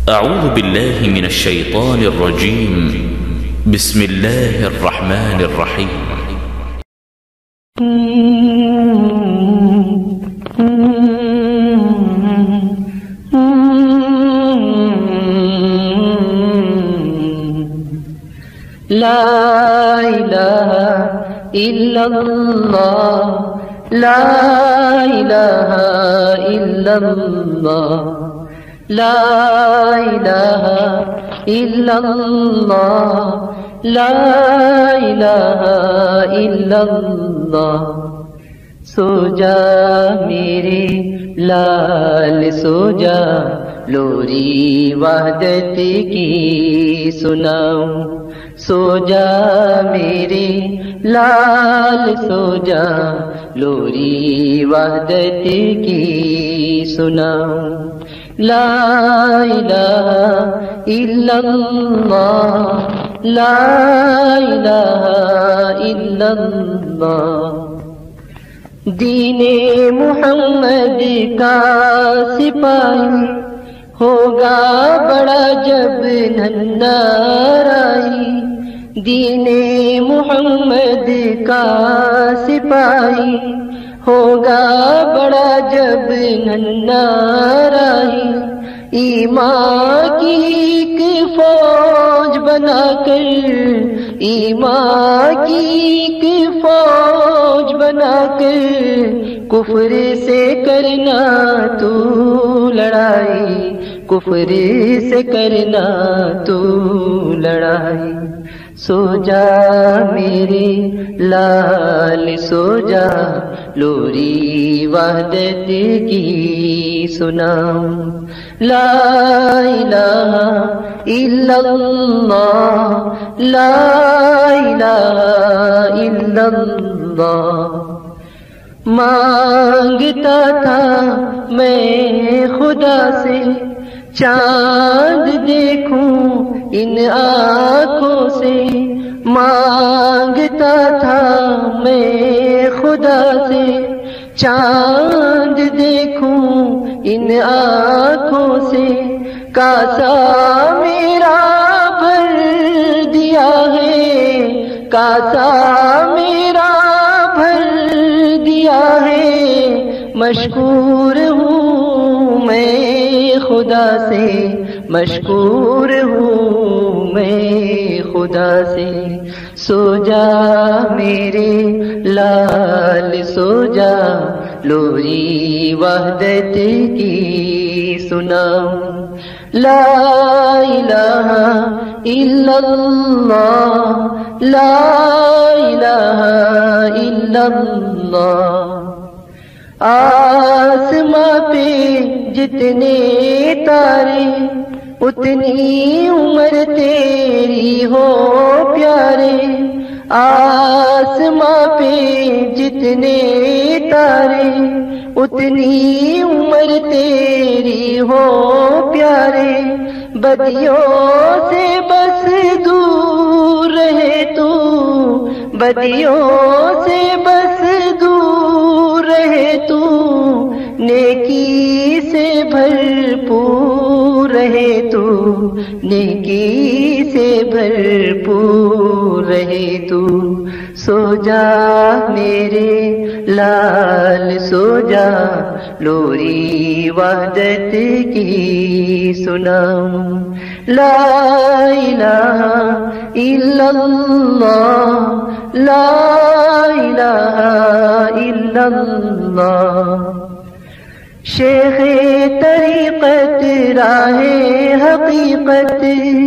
أعوذ بالله من الشيطان الرجيم. بسم الله الرحمن الرحيم. لا إله إلا الله لا إله إلا الله لا إله إلا الله لا إله إلا الله. سو جا میرے لال سو جا، لوری وحدت کی سناؤں. سو جا میرے لال سو جا، لوری وحدت کی سناؤں. لا الہ الا اللہ لا الہ الا اللہ. دین محمد کا سپاہی ہوگا بڑا جب ننارائی. دین محمد کا سپاہی ہوگا بڑا جب ننارائی. ایمان کی ایک فوج بنا کر، ایمان کی ایک فوج بنا کر، کفر سے کرنا تو لڑائی، کفر سے کرنا تو لڑائی. سو جا میرے لال سو جا، لوری وحدت کی سناؤں. لا الہ الا اللہ لا الہ الا اللہ. مانگتا تھا میں خدا سے چاند دیکھوں ان آنکھوں سے. مانگتا تھا میں خدا سے چاند دیکھوں ان آنکھوں سے. کاسا میرا بھر دیا ہے، کاسا میرا بھر دیا ہے. مشکور ہوں میں خدا سے، مشکور ہوں میں خدا سے. سو جا میرے لال سو جا، لوری وحدت کی سناؤں. لا الہ الا اللہ لا الہ الا اللہ. آسماں پہ جتنے تارے، اتنی عمر تیری ہو پیارے. آسماں پہ جتنے تارے، اتنی عمر تیری ہو پیارے. بدیوں سے بس دور رہے تو، بدیوں سے بس دور رہے تو. نیکی سے بھرپور رہے تو، نیکی سے بھرپور رہے تو. سو جا میرے لال سو جا، لوری وحدت کی سناؤں. لا الہ الا اللہ لا الہ الا اللہ. شیخ طریقت راہ حقیقت،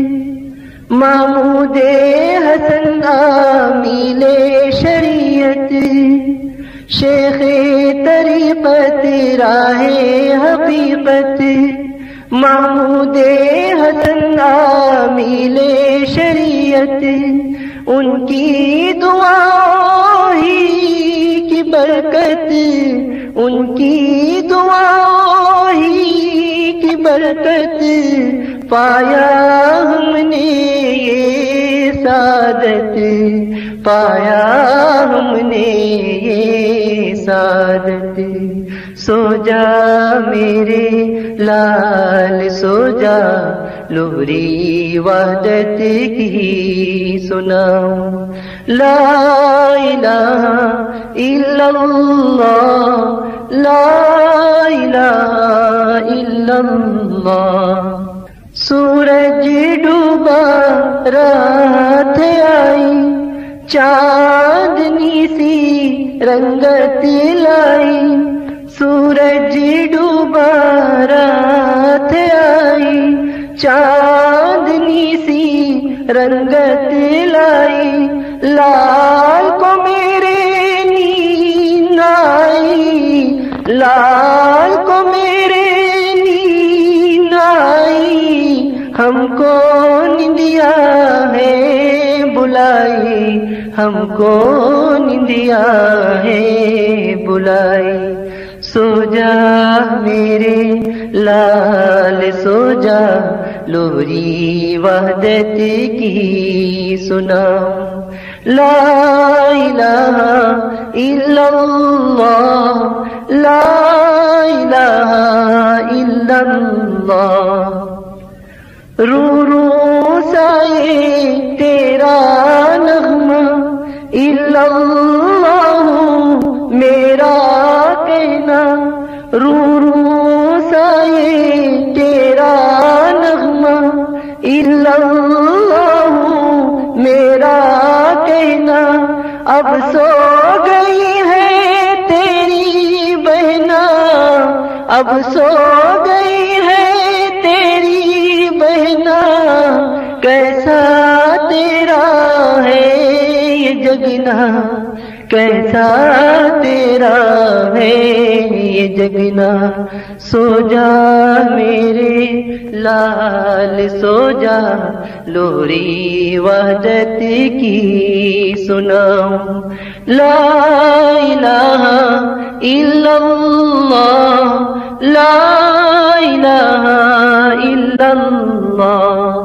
محمود حسن عامل شریعت. شیخ طریقت راہ حقیقت، محمود حسن عامل شریعت. ان کی دعا ہی کی برکت، ان کی دعا ہی کی برکت، پایا ہم نے یہ سعادت، پایا ہم نے یہ سعادت. سو جا میرے لال سو جا، لوری وحدت کی سناؤں۔ لا الہ الا اللہ، لا الہ الا اللہ۔ سورج ڈوبا رات آئی، چاندنی سی رنگت لائی، سورج ڈوبا رات آئی، چاندنی سی رنگت لائی، لال کو میرے نیند آئی، لال کو میرے نیند آئی، ہم کو نیندیا ہے بلائی، ہم کو نیندیا ہے بلائی۔ سو جا میرے لال سو جا، لوری وحدت کی سناؤں۔ لا الہ الا اللہ، لا الہ الا اللہ۔ رو رو سائے تیرا نغمہ، الا اللہ میرا کہنا، رو رو سائے تیرا نغمہ، الا اللہ میرا کہنا۔ اب سو گئی ہے تیری بہنا، اب سو گئی ہے تیری بہنا، کیسا تیرا ہے یہ جگنا، کیسا تیرا ہے یہ جگنا۔ سو جا میرے لال سو جا، لوری وحدت کی سناؤں۔ لا الہ الا اللہ، لا الہ الا اللہ۔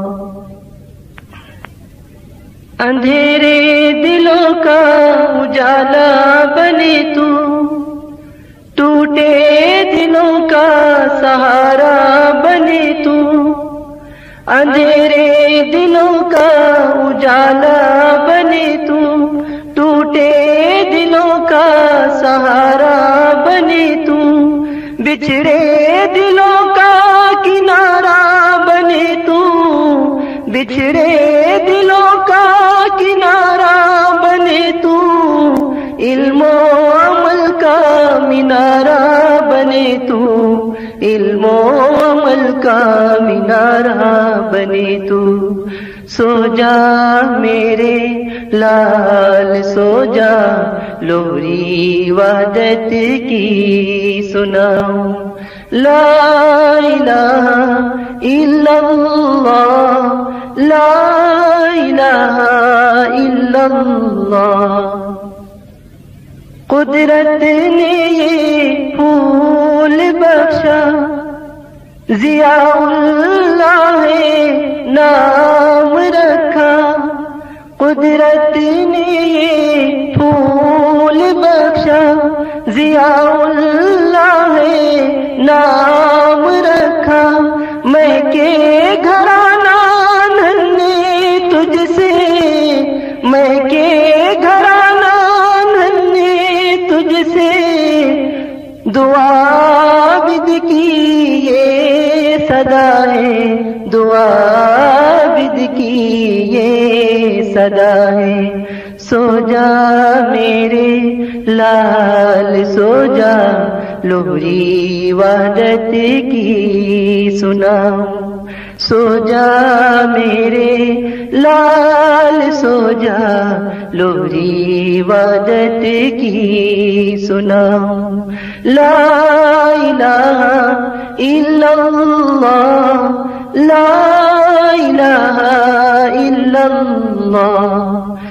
اندھیرے دلوں کا اجالا بنے تو، ٹوٹے دلوں کا سہارا بنے تو، اندھیرے دلوں کا اجالا بنے تو، ٹوٹے دلوں کا سہارا بنے تو، بچھڑے دلوں کا کنارہ بنے تو، بچھڑے دلوں کا کنارہ بنے تو، علم و عمل کا مینارہ بنے تو، علم و عمل کا مینارہ بنے تو۔ سو جا میرے لال سو جا، لوری وحدت کی سناؤں۔ لا الہ الا اللہ، لا الہ الا اللہ۔ قدرت نے یہ پھول بخشا، ضیاء اللہ نام رکھا، قدرت نے یہ پھول بخشا، ضیاء اللہ نام رکھا۔ میں کے گھرانہ ننھے تجھ سے، میں کے گھرانہ ننھے تجھ سے، دعا عابد کی یہ صدا ہے، دعا عابد کی یہ صدا ہے۔ سو جا میرے لال سو جا، لوری وحدت کی سناؤں۔ سو جا میرے لال سو جا، لوری وحدت کی سناؤں۔ لا الہ الا اللہ، لا الہ الا اللہ۔